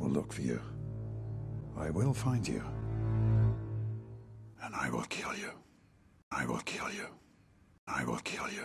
will look for you. I will find you. And I will kill you. I will kill you. I will kill you.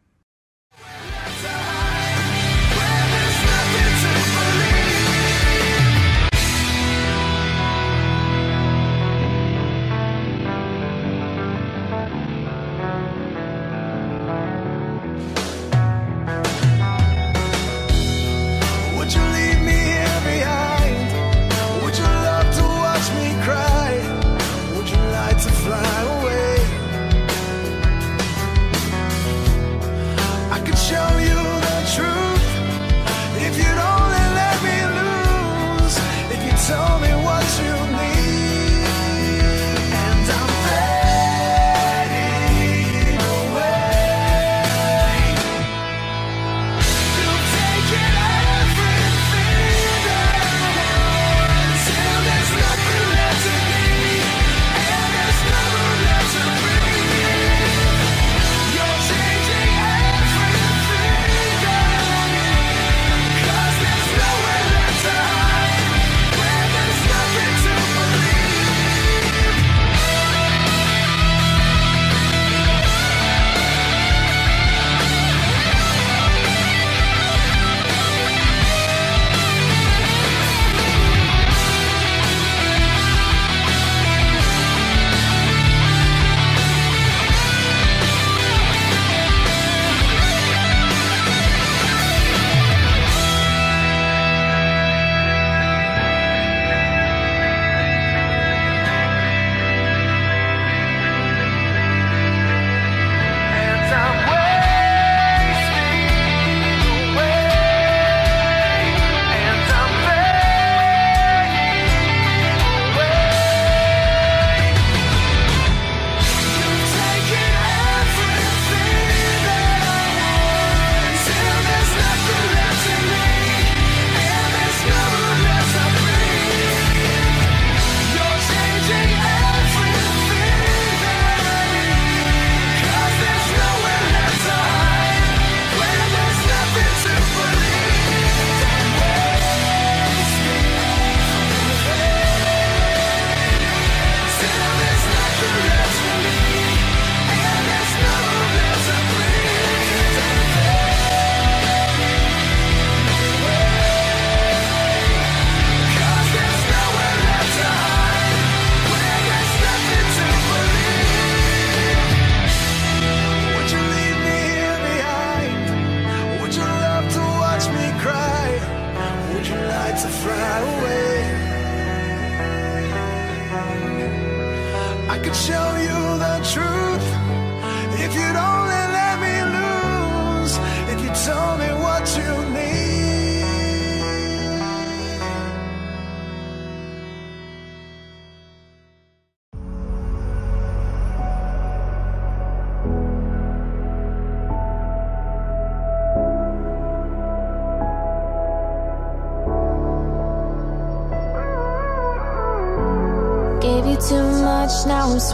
Too much, now I'm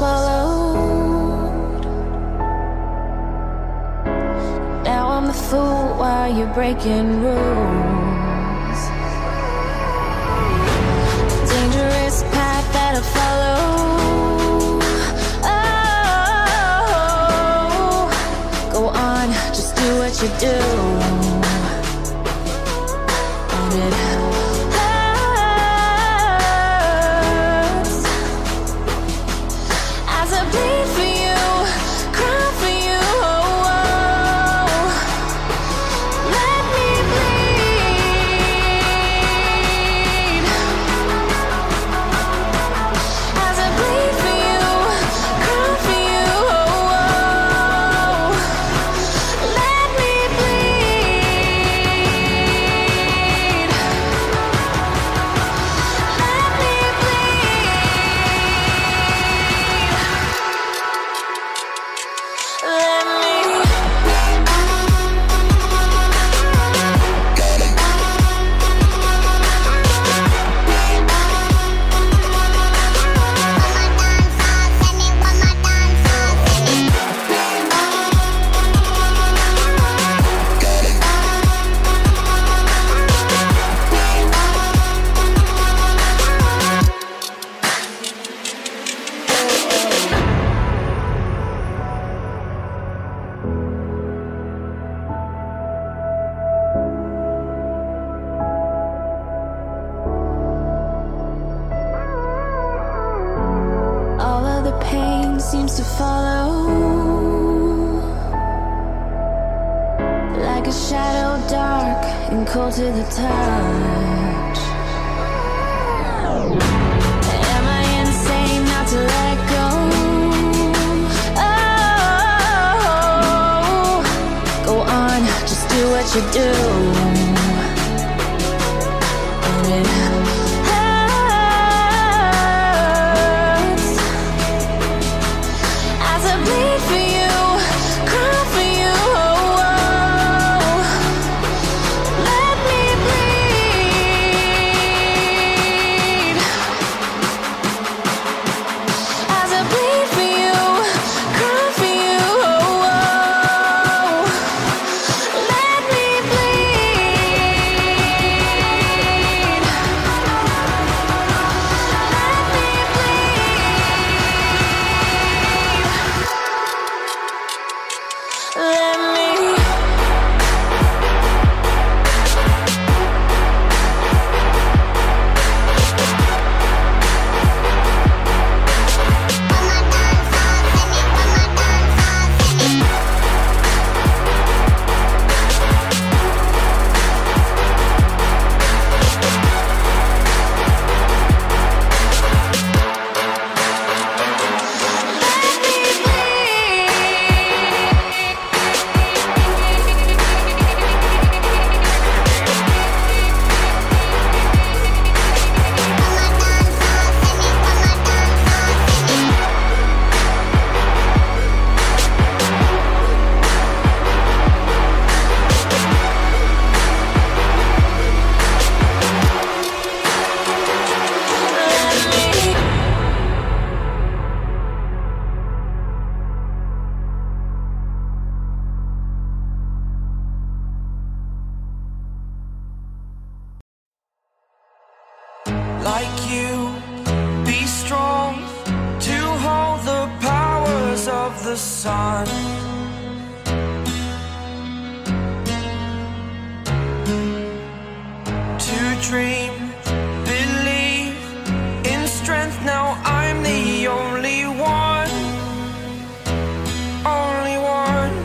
swallowed. Now I'm the fool while you're breaking rules. Dangerous path that I follow. Oh, go on, just do what you do. And it bleed for you, cry for you, oh, oh. Let me bleed. As I bleed for you, cry for you, oh, oh. Let me bleed. and cold to the touch. Am I insane not to let go? Oh, go on, just do what you do. And it hurts as I bleed for you, cry for you. Let me bleed as I bleed for you, cry for you. Let me bleed. Let me. Like you, be strong to hold the powers of the sun. To dream, believe in strength. Now I'm the only one, only one.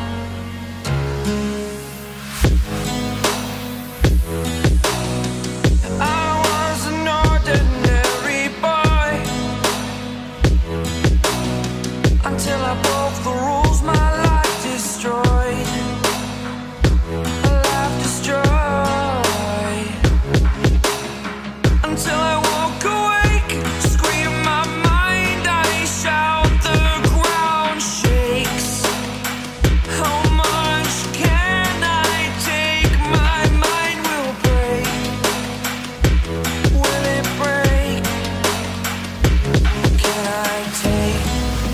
I was an ordinary boy until I broke the rules. My life destroyed, a life destroyed. Until I woke awake, scream my mind, I shout, the ground shakes. How much can I take? My mind will break. Will it break? Can I take?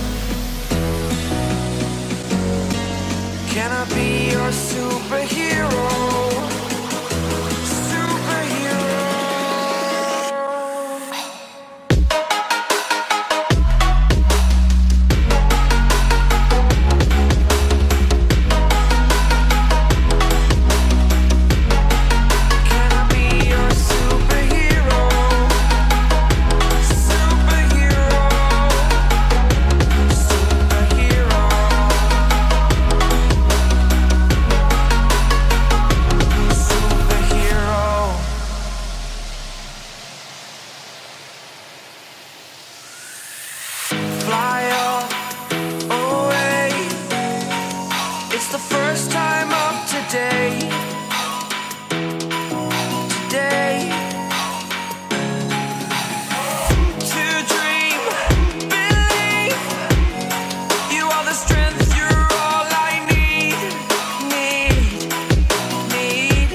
Can I be your superhero? Superhero. Can I be your superhero? Superhero. Superhero. Superhero. Fly up away. It's the first time of today. Today. To dream, believe. You are the strength, you're all I need. Need.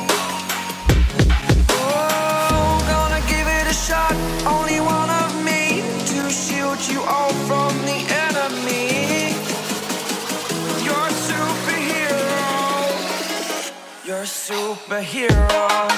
Oh, gonna give it a shot. Only one of me to shield you all from the enemy. You're a superhero. You're a superhero.